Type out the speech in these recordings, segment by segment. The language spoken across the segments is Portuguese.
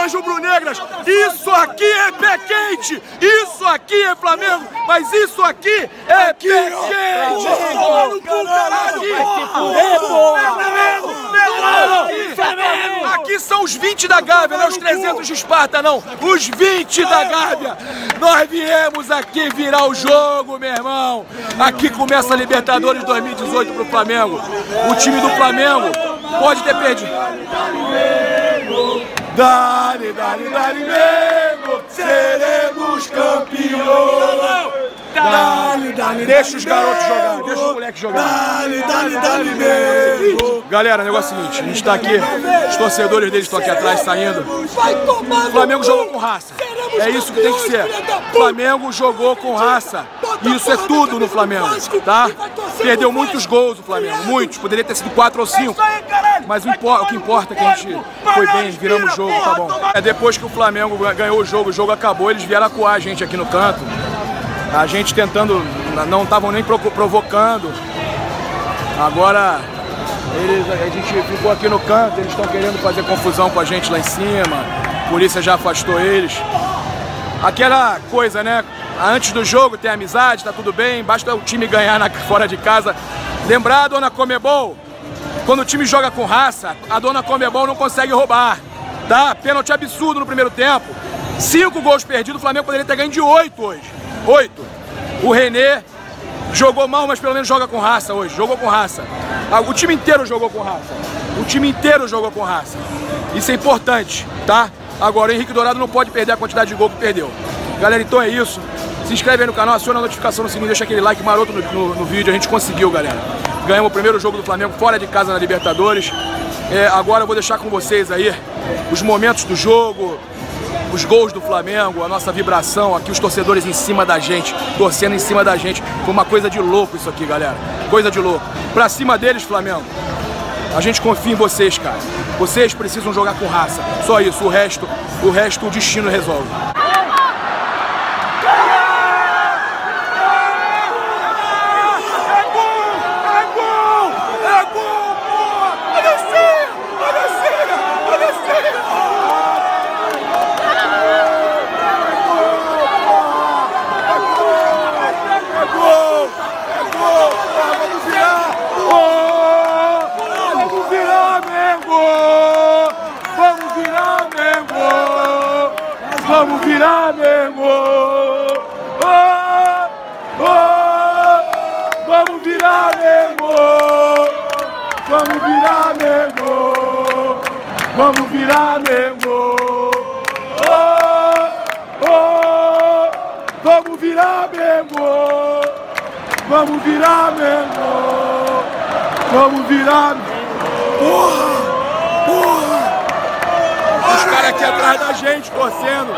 nações rubro-negras. Isso aqui é pé quente, isso aqui é Flamengo, mas isso aqui é pé quente. Aqui são os 20 da Gávea, não é os 300 de Esparta, não. Os 20 da Gávea. Nós viemos aqui virar o jogo, meu irmão. Aqui começa a Libertadores 2018 pro Flamengo. O time do Flamengo pode ter perdido. Dale, dale, dale, Mengo, seremos campeões. Dale, dale, deixa os garotos jogar, deixa os moleques jogar. Dale, dale, dale, Mengo. Galera, o negócio é o seguinte, a gente tá aqui, os torcedores deles estão aqui atrás saindo. O Flamengo jogou com raça. É isso que tem que ser. O Flamengo jogou com raça. Isso é tudo no Flamengo, tá? Perdeu muitos gols o Flamengo, muitos. Poderia ter sido 4 ou 5. Mas o que importa é que a gente foi bem, viramos o jogo, tá bom. É depois que o Flamengo ganhou o jogo acabou, eles vieram acuar a gente aqui no canto. A gente tentando, não estavam nem provocando. Agora a gente ficou aqui no canto, eles estão querendo fazer confusão com a gente lá em cima. A polícia já afastou eles. Aquela coisa, né? Antes do jogo tem amizade, tá tudo bem, basta o time ganhar fora de casa. Lembrar, dona Comebol, quando o time joga com raça, a dona Comebol não consegue roubar, tá? Pênalti absurdo no primeiro tempo. 5 gols perdidos, o Flamengo poderia ter ganho de 8 hoje. 8. O René jogou mal, mas pelo menos joga com raça hoje, jogou com raça. O time inteiro jogou com raça. O time inteiro jogou com raça. Isso é importante, tá? Agora, o Henrique Dourado não pode perder a quantidade de gol que perdeu. Galera, então é isso. Se inscreve aí no canal, aciona a notificação no sininho, deixa aquele like maroto no vídeo. A gente conseguiu, galera. Ganhamos o primeiro jogo do Flamengo fora de casa na Libertadores. Agora eu vou deixar com vocês aí os momentos do jogo, os gols do Flamengo, a nossa vibração aqui, os torcedores em cima da gente, torcendo em cima da gente. Foi uma coisa de louco isso aqui, galera. Coisa de louco. Pra cima deles, Flamengo. A gente confia em vocês, cara. Vocês precisam jogar com raça. Só isso. O resto o destino resolve. Vamos virar, Mengo! Vamos virar, Mengo! Vamos virar, Mengo! Vamos virar, Mengo! Vamos virar, Mengo! Vamos virar, Mengo! Vamos virar, porra! Os caras aqui atrás da gente, torcendo.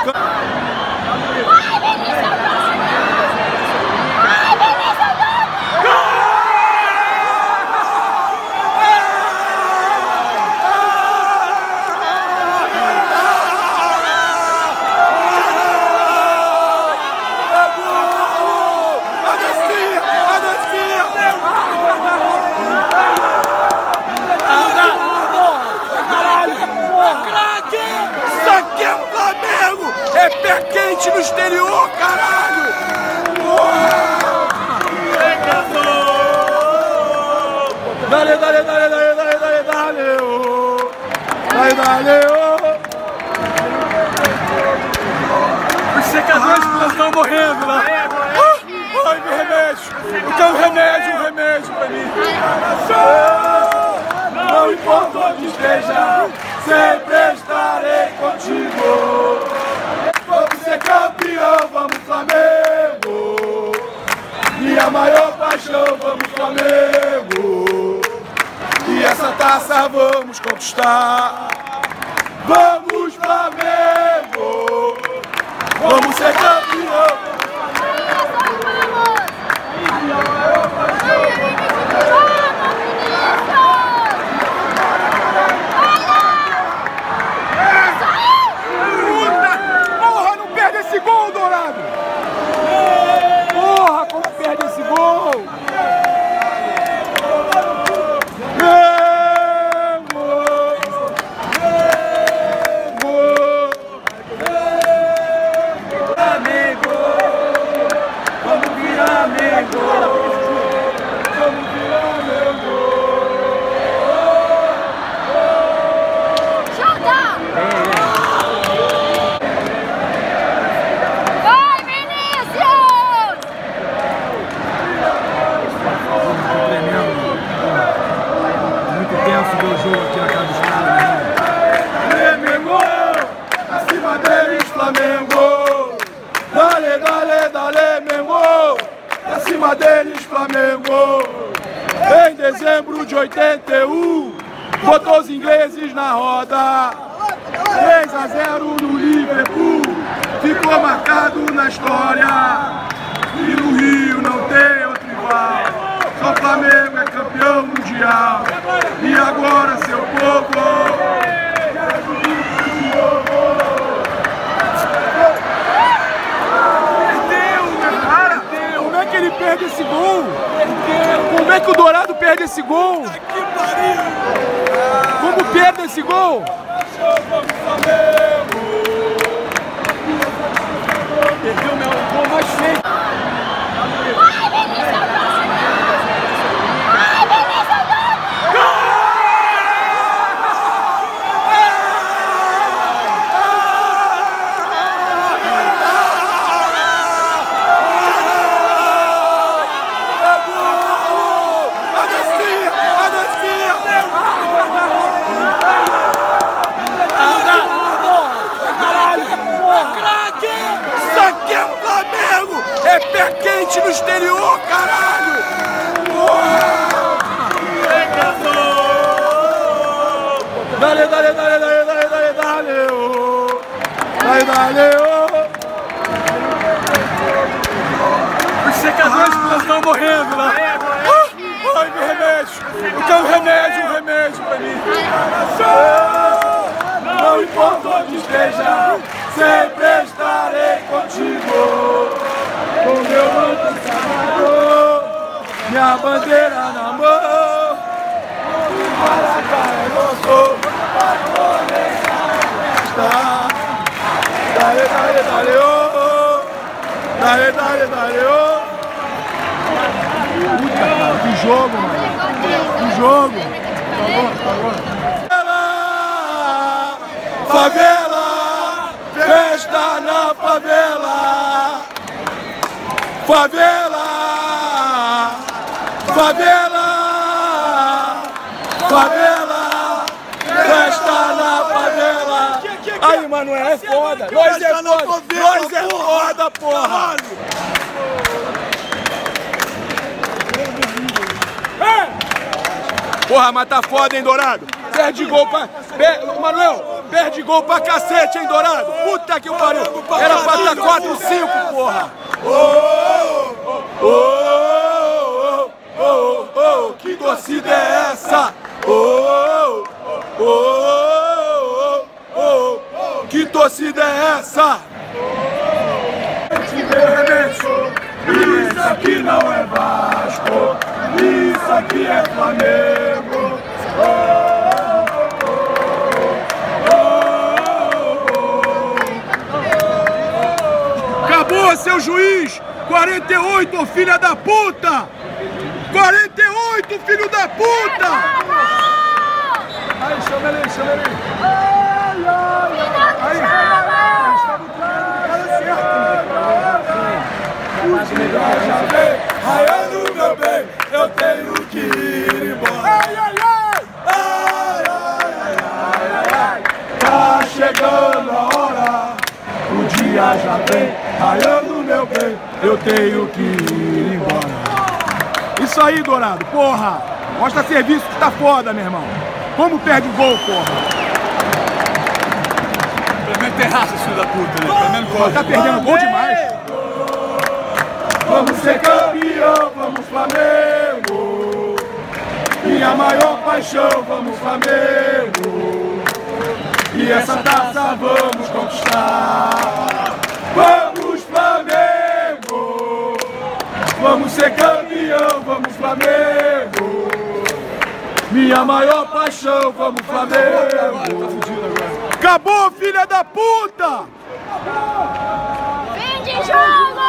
É pé quente no exterior, caralho! Dale, dale, dale, dale, dale, dale, dale, oh. Dale, dale, oh. Os secadores estão morrendo lá. Ai, meu remédio! Eu quero um remédio pra mim. Não importa onde esteja, sempre estarei contigo. Vamos ser campeão, vamos Flamengo. Minha maior paixão, vamos Flamengo. E essa taça vamos conquistar. Vamos Flamengo. Vamos ser campeão. Minha maior paixão, vamos Flamengo. Esse gol, Dourado! Porra, como perde esse gol! Mengo! Em dezembro de 81, botou os ingleses na roda. 3-0 no Liverpool, ficou marcado na história. E no Rio não tem outro igual, só o Flamengo é campeão mundial. E agora, seu povo, como é que ele perde esse gol? Como é que o Dourado perde esse gol? Como perde esse gol? Perdeu o meu gol mais feio. É pé quente no exterior, caralho! Dale, dale, dale, dale, dale, dale, dale, oh. Dale, dale, oh. Os secadores estão morrendo lá. Ai, meu remédio! Eu quero um remédio pra mim. Não importa onde esteja, sempre estarei contigo. Com meu manto sagrado, minha bandeira na mão, para carregoso, dale, dale, dale, oh, dale, dale, dale, oh. Puta, cara, que jogo, mano, que jogo. Favela, festa na favela. Favela, favela, favela, festa na favela. Aí, Manuel, é foda. Nós é foda, nós é foda, porra. Porra, mas tá foda, hein, Dourado? Perde gol pra... Manuel, perde gol pra cacete, hein, Dourado? Puta que pariu. Era pra estar 4-5, porra. Que torcida é essa? Que torcida é essa? Isso aqui não é Vasco, isso aqui é Flamengo. Acabou, seu juiz! 48, filha da puta! 48, filho da puta! Aí, chama ele, chama ele! Ai, ai, ai! Os melhores já vem, raiando meu bem, eu tenho que ir embora. Ai, ai, ai! Ai, ai, ai, ai! Tá chegando a hora, o dia já vem, raiando meu bem, eu tenho que ir embora. Isso aí, Dourado, porra! Mostra serviço que tá foda, meu irmão. Como perde o gol, porra? Pelo menos tem raça, filho da puta, né? Pelo menos corre. Tá perdendo gol demais. Vamos ser campeão, vamos Flamengo. Minha maior paixão, vamos Flamengo. E essa taça vamos conquistar. Vamos Flamengo. Vamos ser campeão, vamos Flamengo. Minha maior paixão, vamos Flamengo. Acabou, filha da puta! Fim de jogo!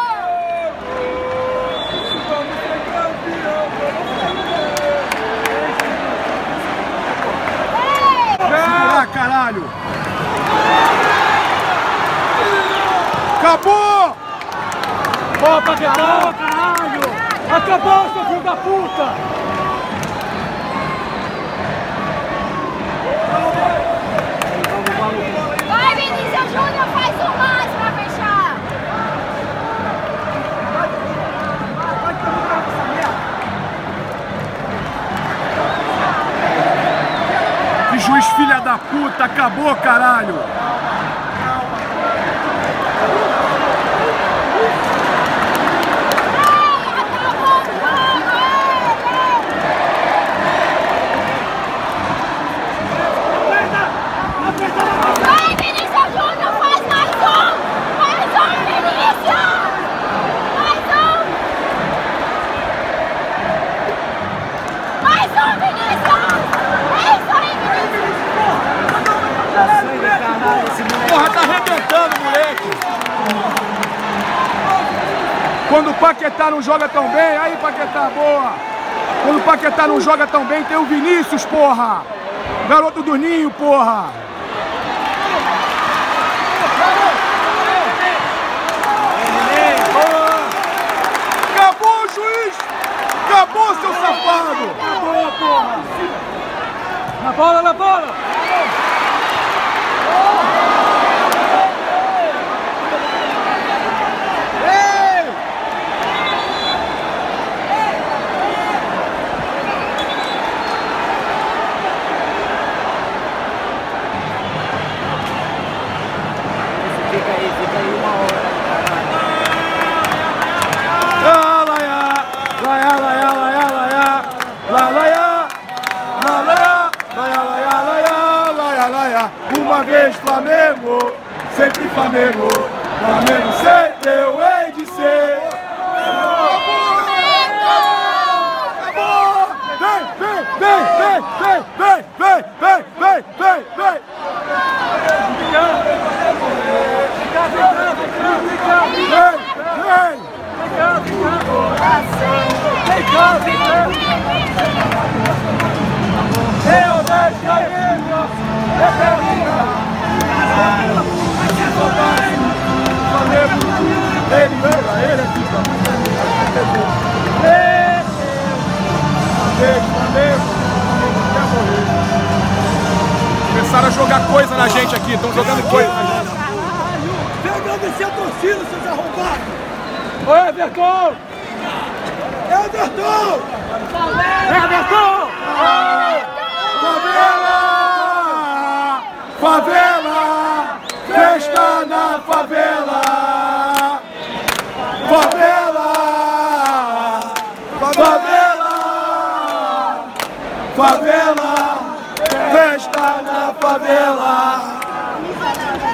Ah, caralho! Acabou! Opa, acabou, caralho! Acabou, seu filho da puta! Vai, Vinícius Júnior, faz o mais pra fechar! acabou, caralho! Vai, Vinícius Júnior, faz mais um! Mais um, Vinícius! Mais um! Mais um, Vinícius! É isso aí, Vinícius! Porra, tá arrebentando, moleque! Quando o Paquetá não joga tão bem, aí Paquetá, boa! Quando o Paquetá não joga tão bem, tem o Vinícius, porra! Garoto do Ninho, porra! Acabou, juiz! Acabou, seu safado! Boa, porra! Na bola, na bola! Fica aí uma hora. Uma vez Flamengo, sempre Flamengo. Flamengo sempre eu hei de ser. Acabou! Vem, vem, vem, vem, vem, vem, vem, vem, vem, vem, vem. Começaram a jogar coisa na gente aqui, estão jogando coisa na gente. Vem agradecer a torcida, seus arrombados! Ô, Everton! Everton! Everton! Favela! Favela! Festa na favela! Favela! Favela! Favela! Festa na favela!